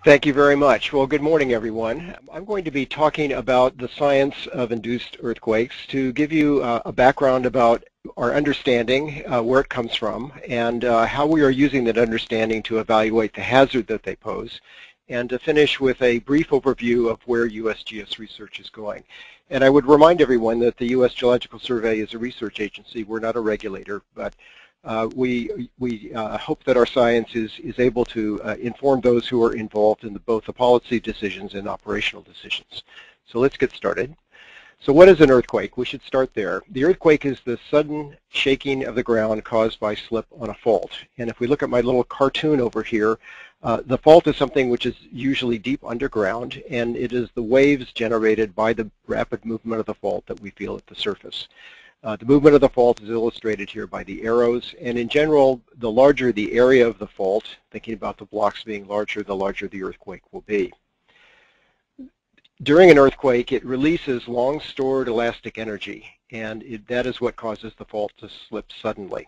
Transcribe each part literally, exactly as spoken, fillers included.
Thank you very much. Well, good morning, everyone. I'm going to be talking about the science of induced earthquakes to give you uh, a background about our understanding, uh, where it comes from, and uh, how we are using that understanding to evaluate the hazard that they pose, and to finish with a brief overview of where U S G S research is going. And I would remind everyone that the U S Geological Survey is a research agency. We're not a regulator, but Uh, we we uh, hope that our science is, is able to uh, inform those who are involved in the, both the policy decisions and operational decisions. So let's get started. So what is an earthquake? We should start there. The earthquake is the sudden shaking of the ground caused by slip on a fault. And if we look at my little cartoon over here, uh, the fault is something which is usually deep underground, and it is the waves generated by the rapid movement of the fault that we feel at the surface. Uh, the movement of the fault is illustrated here by the arrows, and in general, the larger the area of the fault, thinking about the blocks being larger, the larger the earthquake will be. During an earthquake, it releases long-stored elastic energy, and it, that is what causes the fault to slip suddenly.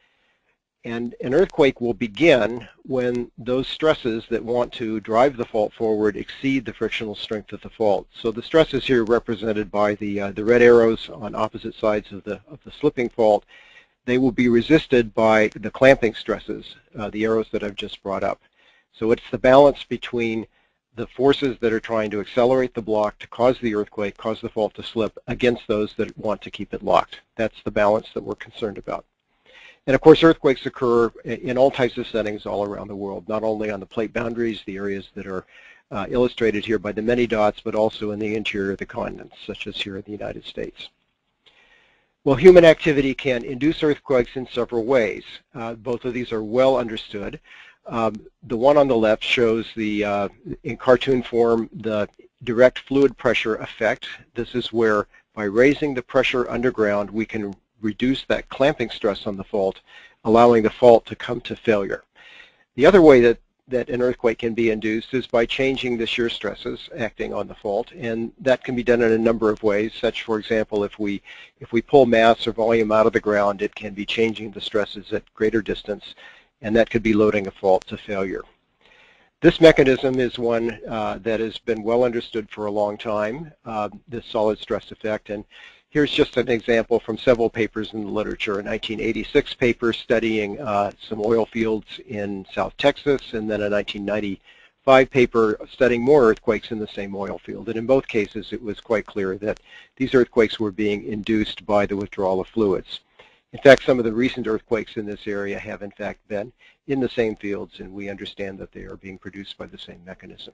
And an earthquake will begin when those stresses that want to drive the fault forward exceed the frictional strength of the fault. So the stresses here represented by the uh, the red arrows on opposite sides of the of the slipping fault, they will be resisted by the clamping stresses, uh, the arrows that I've just brought up. So it's the balance between the forces that are trying to accelerate the block to cause the earthquake, cause the fault to slip, against those that want to keep it locked. That's the balance that we're concerned about. And of course, earthquakes occur in all types of settings all around the world, not only on the plate boundaries, the areas that are uh, illustrated here by the many dots, but also in the interior of the continents, such as here in the United States. Well, human activity can induce earthquakes in several ways. Uh, both of these are well understood. Um, the one on the left shows the, uh, in cartoon form, the direct fluid pressure effect. This is where, by raising the pressure underground, we can reduce that clamping stress on the fault, allowing the fault to come to failure. The other way that, that an earthquake can be induced is by changing the shear stresses acting on the fault, and that can be done in a number of ways, such, for example, if we, if we pull mass or volume out of the ground, it can be changing the stresses at greater distance, and that could be loading a fault to failure. This mechanism is one uh, that has been well understood for a long time, uh, this solid stress effect, and here's just an example from several papers in the literature. A nineteen eighty-six paper studying uh, some oil fields in South Texas, and then a nineteen ninety-five paper studying more earthquakes in the same oil field. And in both cases, it was quite clear that these earthquakes were being induced by the withdrawal of fluids. In fact, some of the recent earthquakes in this area have in fact been in the same fields, and we understand that they are being produced by the same mechanism.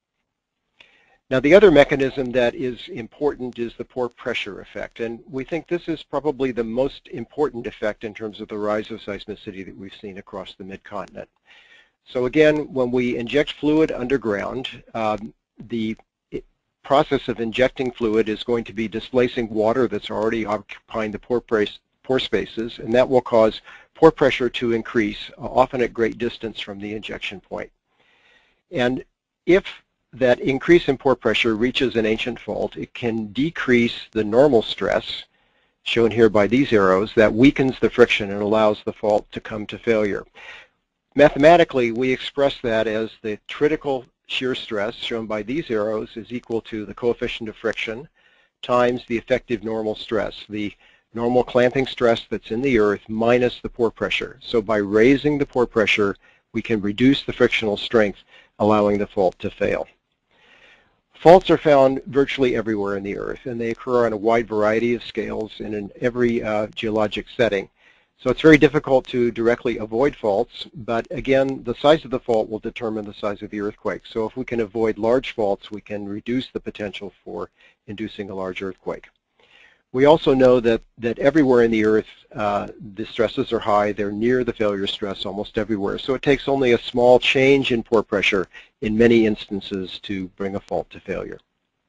Now, the other mechanism that is important is the pore pressure effect, and we think this is probably the most important effect in terms of the rise of seismicity that we've seen across the mid-continent. So again, when we inject fluid underground, um, the process of injecting fluid is going to be displacing water that's already occupying the pore, pore spaces, and that will cause pore pressure to increase, uh, often at great distance from the injection point. And if that increase in pore pressure reaches an ancient fault, it can decrease the normal stress, shown here by these arrows, that weakens the friction and allows the fault to come to failure. Mathematically, we express that as the critical shear stress, shown by these arrows, is equal to the coefficient of friction times the effective normal stress, the normal clamping stress that's in the earth minus the pore pressure. So by raising the pore pressure, we can reduce the frictional strength, allowing the fault to fail. Faults are found virtually everywhere in the earth, and they occur on a wide variety of scales and in every uh, geologic setting. So it's very difficult to directly avoid faults, but again, the size of the fault will determine the size of the earthquake. So if we can avoid large faults, we can reduce the potential for inducing a large earthquake. We also know that, that everywhere in the earth, uh, the stresses are high. They're near the failure stress almost everywhere. So it takes only a small change in pore pressure in many instances to bring a fault to failure.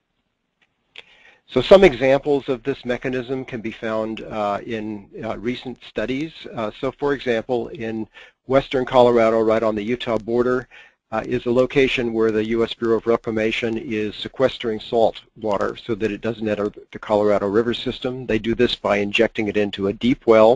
So some examples of this mechanism can be found uh, in uh, recent studies. Uh, so for example, in western Colorado, right on the Utah border, Uh, is a location where the U S Bureau of Reclamation is sequestering salt water so that it doesn't enter the Colorado River system. They do this by injecting it into a deep well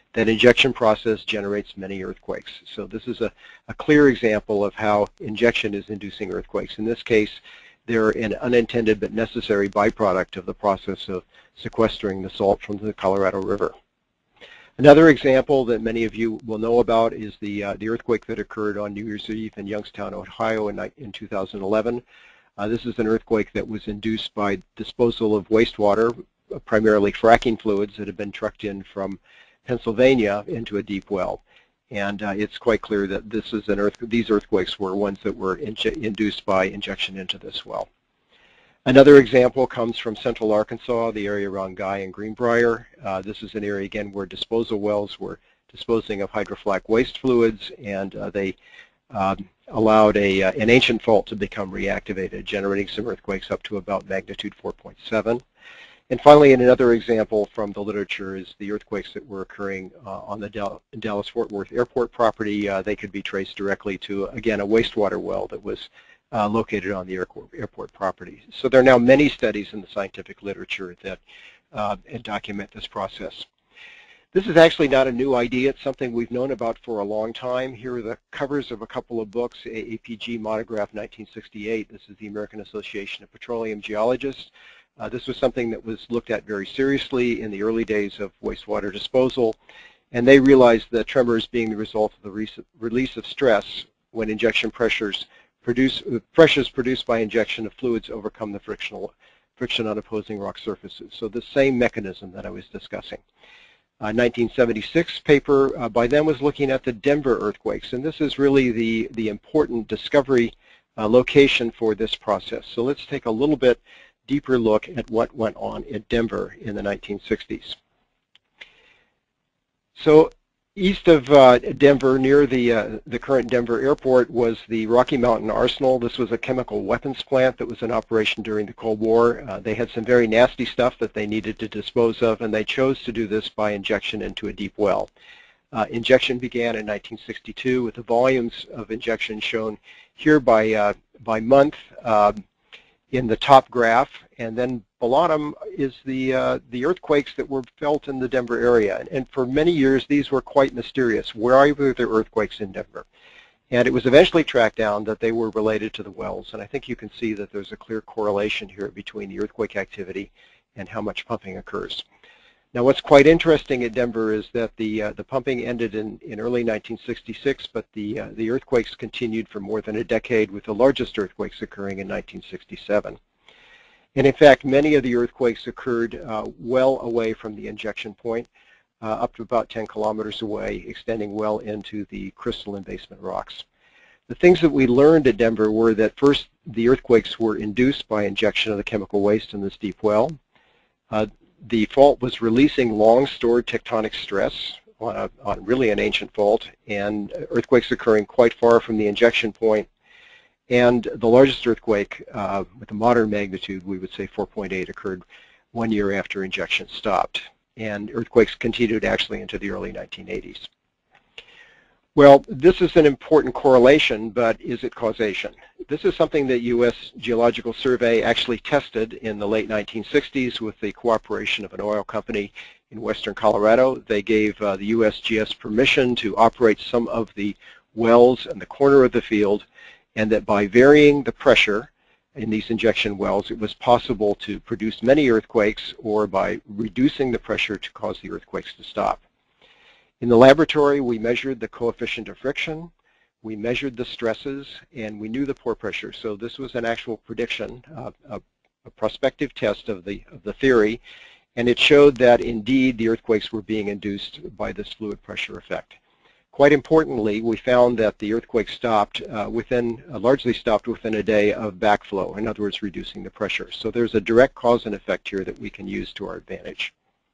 that injection process generates many earthquakes. So this is a, a clear example of how injection is inducing earthquakes. In this case, they're an unintended but necessary byproduct of the process of sequestering the salt from the Colorado River. Another example that many of you will know about is the, uh, the earthquake that occurred on New Year's Eve in Youngstown, Ohio in, in two thousand eleven. Uh, this is an earthquake that was induced by disposal of wastewater, uh, primarily fracking fluids that have been trucked in from Pennsylvania into a deep well. And uh, it's quite clear that this is an earth, these earthquakes were ones that were induced by injection into this well. Another example comes from central Arkansas, the area around Guy and Greenbrier. Uh, this is an area, again, where disposal wells were disposing of hydroflac waste fluids, and uh, they um, allowed a, uh, an ancient fault to become reactivated, generating some earthquakes up to about magnitude four point seven. And finally, in another example from the literature is the earthquakes that were occurring uh, on the Dal Dallas-Fort Worth airport property. Uh, they could be traced directly to, again, a wastewater well that was uh, located on the airport, airport property. So there are now many studies in the scientific literature that uh, document this process. This is actually not a new idea. It's something we've known about for a long time. Here are the covers of a couple of books, A P G Monograph nineteen sixty-eight. This is the American Association of Petroleum Geologists. Uh, this was something that was looked at very seriously in the early days of wastewater disposal, and they realized that tremors being the result of the re release of stress when injection pressures produce uh, pressures produced by injection of fluids overcome the frictional friction on opposing rock surfaces. So the same mechanism that I was discussing. Uh, nineteen seventy-six paper uh, by them was looking at the Denver earthquakes, and this is really the the important discovery uh, location for this process. So let's take a little bit deeper look at what went on at Denver in the nineteen sixties. So east of uh, Denver, near the uh, the current Denver airport, was the Rocky Mountain Arsenal. This was a chemical weapons plant that was in operation during the Cold War. Uh, they had some very nasty stuff that they needed to dispose of, and they chose to do this by injection into a deep well. Uh, injection began in nineteen sixty-two, with the volumes of injection shown here by uh, by month uh, in the top graph, and then below them is the uh, the earthquakes that were felt in the Denver area. And, and for many years, these were quite mysterious. Where were there earthquakes in Denver? And it was eventually tracked down that they were related to the wells. And I think you can see that there's a clear correlation here between the earthquake activity and how much pumping occurs. Now, what's quite interesting at Denver is that the uh, the pumping ended in, in early nineteen sixty-six, but the uh, the earthquakes continued for more than a decade, with the largest earthquakes occurring in nineteen sixty-seven. And in fact, many of the earthquakes occurred uh, well away from the injection point, uh, up to about ten kilometers away, extending well into the crystalline basement rocks. The things that we learned at Denver were that first, the earthquakes were induced by injection of the chemical waste in this deep well. Uh, The fault was releasing long-stored tectonic stress on, a, on really an ancient fault, and earthquakes occurring quite far from the injection point. And the largest earthquake uh, with a modern magnitude, we would say four point eight, occurred one year after injection stopped. And earthquakes continued actually into the early nineteen eighties. Well, this is an important correlation, but is it causation? This is something that U S Geological Survey actually tested in the late nineteen sixties with the cooperation of an oil company in western Colorado. They gave uh, the U S G S permission to operate some of the wells in the corner of the field, and that by varying the pressure in these injection wells, it was possible to produce many earthquakes, or by reducing the pressure to cause the earthquakes to stop. In the laboratory, we measured the coefficient of friction, we measured the stresses, and we knew the pore pressure. So this was an actual prediction, uh, a, a prospective test of the, of the theory, and it showed that indeed the earthquakes were being induced by this fluid pressure effect. Quite importantly, we found that the earthquake stopped uh, within, uh, largely stopped within a day of backflow, in other words, reducing the pressure. So there's a direct cause and effect here that we can use to our advantage.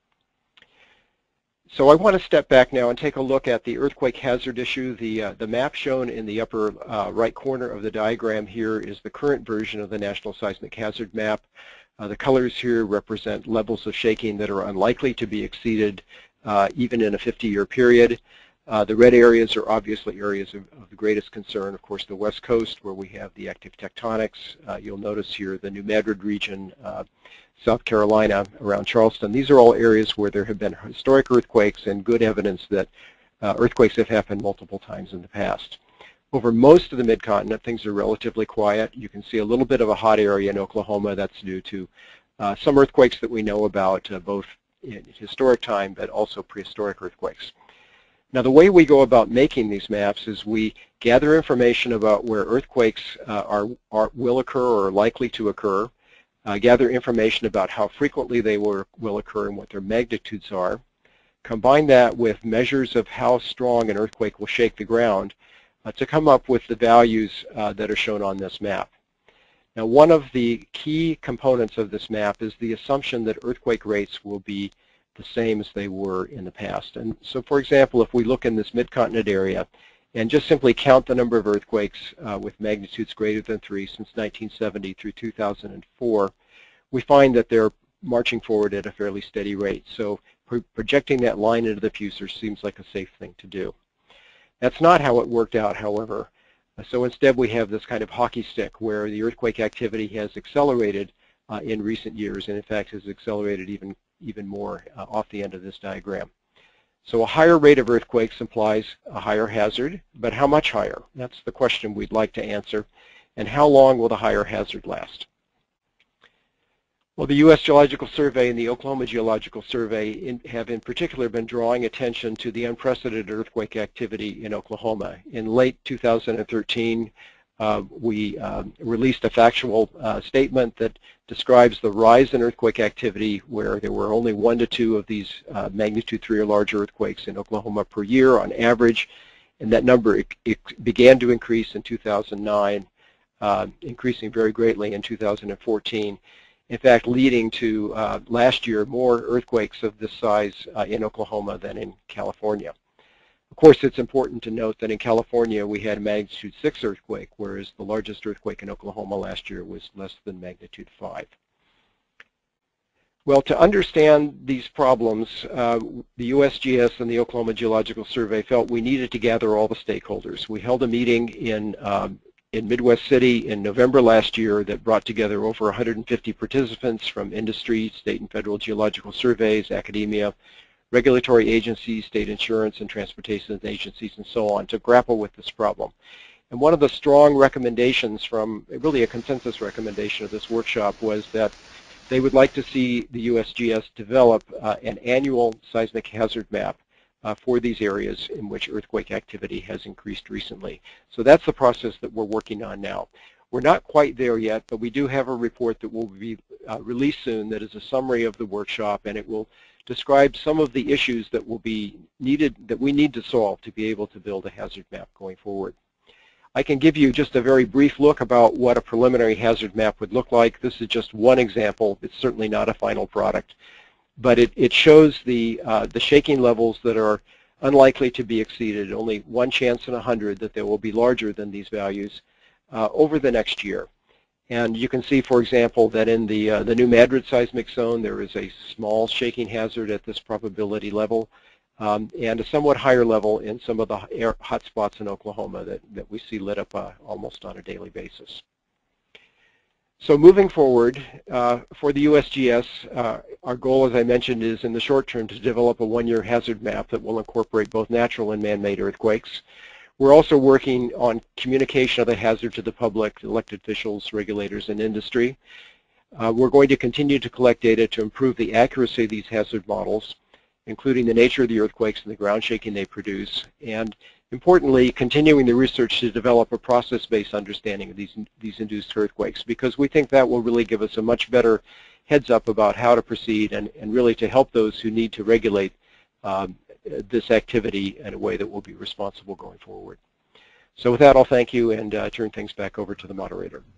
So I want to step back now and take a look at the earthquake hazard issue. The, uh, the map shown in the upper uh, right corner of the diagram here is the current version of the National Seismic Hazard Map. Uh, the colors here represent levels of shaking that are unlikely to be exceeded uh, even in a fifty year period. Uh, the red areas are obviously areas of, of the greatest concern. Of course, the West Coast, where we have the active tectonics. Uh, you'll notice here the New Madrid region, uh, South Carolina, around Charleston. These are all areas where there have been historic earthquakes and good evidence that uh, earthquakes have happened multiple times in the past. Over most of the mid-continent, things are relatively quiet. You can see a little bit of a hot area in Oklahoma. That's due to uh, some earthquakes that we know about, uh, both in historic time but also prehistoric earthquakes. Now, the way we go about making these maps is we gather information about where earthquakes uh, are, are, will occur or are likely to occur, uh, gather information about how frequently they will, will occur and what their magnitudes are, combine that with measures of how strong an earthquake will shake the ground uh, to come up with the values uh, that are shown on this map. Now, one of the key components of this map is the assumption that earthquake rates will be the same as they were in the past. And so, for example, if we look in this mid-continent area and just simply count the number of earthquakes uh, with magnitudes greater than three since nineteen seventy through two thousand four, we find that they're marching forward at a fairly steady rate. So pro projecting that line into the future seems like a safe thing to do. That's not how it worked out, however. So instead we have this kind of hockey stick where the earthquake activity has accelerated uh, in recent years, and in fact has accelerated even even more uh, off the end of this diagram. So a higher rate of earthquakes implies a higher hazard, but how much higher? That's the question we'd like to answer. And how long will the higher hazard last? Well, the U S Geological Survey and the Oklahoma Geological Survey in, have in particular been drawing attention to the unprecedented earthquake activity in Oklahoma. In late two thousand thirteen, uh, we uh, released a factual uh, statement that describes the rise in earthquake activity where there were only one to two of these uh, magnitude three or larger earthquakes in Oklahoma per year on average, and that number it, it began to increase in two thousand nine, uh, increasing very greatly in two thousand fourteen. In fact, leading to uh, last year more earthquakes of this size uh, in Oklahoma than in California. Of course, it's important to note that in California we had a magnitude six earthquake, whereas the largest earthquake in Oklahoma last year was less than magnitude five. Well, to understand these problems, uh, the U S G S and the Oklahoma Geological Survey felt we needed to gather all the stakeholders. We held a meeting in um, in Midwest City in November last year that brought together over one hundred fifty participants from industry, state and federal geological surveys, academia, regulatory agencies, state insurance and transportation agencies, and so on, to grapple with this problem. And one of the strong recommendations from, really a consensus recommendation of this workshop, was that they would like to see the U S G S develop uh, an annual seismic hazard map uh, for these areas in which earthquake activity has increased recently. So that's the process that we're working on now. We're not quite there yet, but we do have a report that will be uh, released soon that is a summary of the workshop, and it will describe some of the issues that will be needed, that we need to solve to be able to build a hazard map going forward. I can give you just a very brief look about what a preliminary hazard map would look like. This is just one example. It's certainly not a final product, but it, it shows the, uh, the shaking levels that are unlikely to be exceeded, only one chance in a hundred that they will be larger than these values uh, over the next year. And you can see, for example, that in the, uh, the New Madrid seismic zone, there is a small shaking hazard at this probability level, um, and a somewhat higher level in some of the air hot spots in Oklahoma that, that we see lit up uh, almost on a daily basis. So moving forward, uh, for the U S G S, uh, our goal, as I mentioned, is in the short term to develop a one-year hazard map that will incorporate both natural and man-made earthquakes. We're also working on communication of the hazard to the public, elected officials, regulators, and industry. Uh, we're going to continue to collect data to improve the accuracy of these hazard models, including the nature of the earthquakes and the ground shaking they produce, and importantly, continuing the research to develop a process-based understanding of these, these induced earthquakes, because we think that will really give us a much better heads up about how to proceed and, and really to help those who need to regulate um, this activity in a way that will be responsible going forward. So with that, I'll thank you and uh, turn things back over to the moderator.